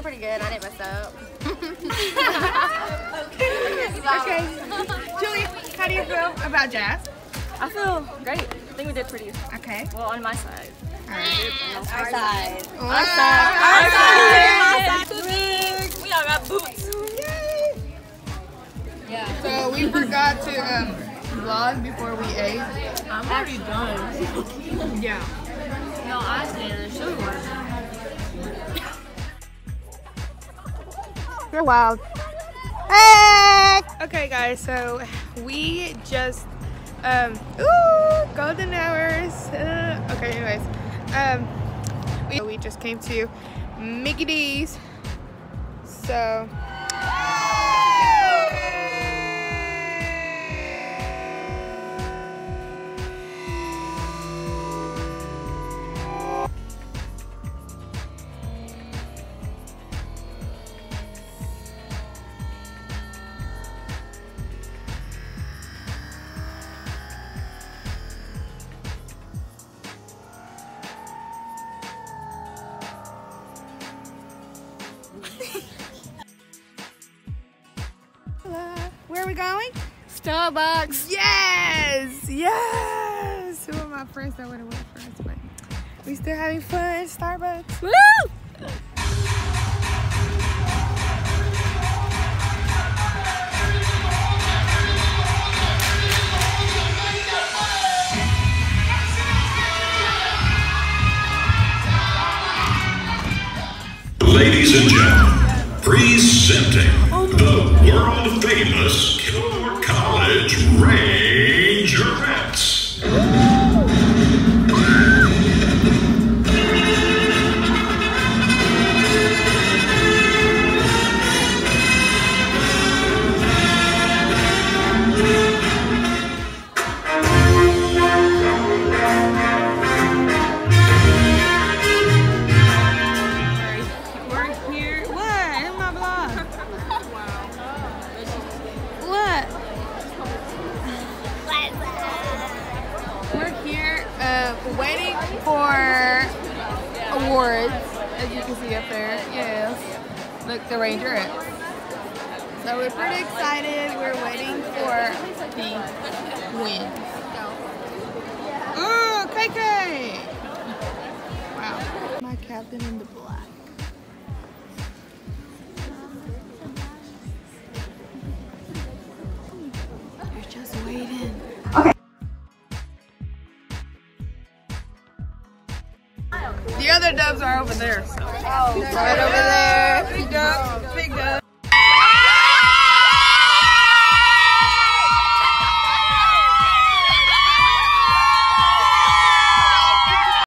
pretty good. I didn't mess up. Okay. Julia, how do you feel about jazz? I feel great. I think we did pretty. Okay. Well, on my side. Our side. Our side. We all got boots. Yeah. So we forgot to vlog before we ate. I'm already done. Yeah. No, I didn't. Show me one. You're wild. Hey! Okay, guys. So we just golden hours. Okay, anyways. We just came to Mickey D's. So where are we going? Starbucks. Yes! Yes! Two of my friends that would have went first, but we still having fun at Starbucks. Woo! Ladies and gentlemen, presenting the world famous Kilgore College Rangerettes. Waiting for awards, as you can see up there. Yes, look, the Rangerettes. So we're pretty excited. We're waiting for the win. Ooh, KK! Wow, my captain in the black. You're just waiting. Okay. The other dubs are over there. So. Oh, right over there. Big dub, big dub.